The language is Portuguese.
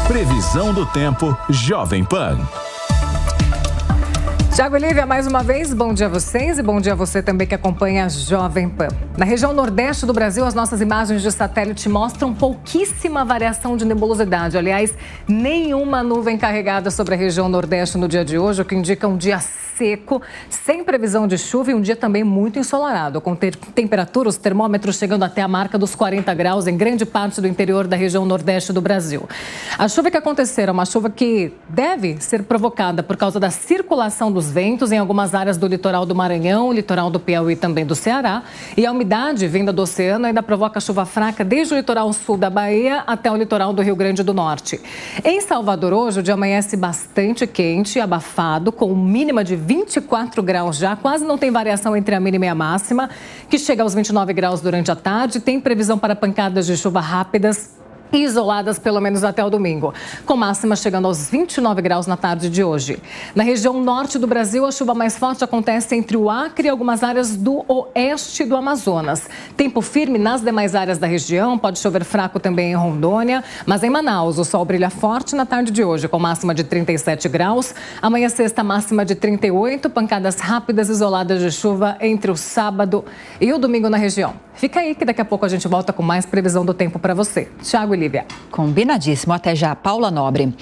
Previsão do tempo Jovem Pan. Tiago e Lívia, mais uma vez, bom dia a vocês e bom dia a você também que acompanha a Jovem Pan. Na região nordeste do Brasil, as nossas imagens de satélite mostram pouquíssima variação de nebulosidade. Aliás, nenhuma nuvem carregada sobre a região nordeste no dia de hoje, o que indica um dia seco, sem previsão de chuva e um dia também muito ensolarado, com temperatura, os termômetros chegando até a marca dos 40 graus em grande parte do interior da região nordeste do Brasil. A chuva que aconteceu é uma chuva que deve ser provocada por causa da circulação dos ventos em algumas áreas do litoral do Maranhão, litoral do Piauí e também do Ceará. E a umidade vinda do oceano ainda provoca chuva fraca desde o litoral sul da Bahia até o litoral do Rio Grande do Norte. Em Salvador hoje, o dia amanhece bastante quente e abafado, com mínima de 24 graus já, quase não tem variação entre a mínima e a máxima, que chega aos 29 graus durante a tarde. Tem previsão para pancadas de chuva rápidas e isoladas pelo menos até o domingo, com máxima chegando aos 29 graus na tarde de hoje. Na região norte do Brasil, a chuva mais forte acontece entre o Acre e algumas áreas do oeste do Amazonas. Tempo firme nas demais áreas da região, pode chover fraco também em Rondônia, mas em Manaus o sol brilha forte na tarde de hoje, com máxima de 37 graus. Amanhã sexta, máxima de 38, pancadas rápidas isoladas de chuva entre o sábado e o domingo na região. Fica aí que daqui a pouco a gente volta com mais previsão do tempo para você. Tiago e Lívia. Combinadíssimo. Até já, Paula Nobre.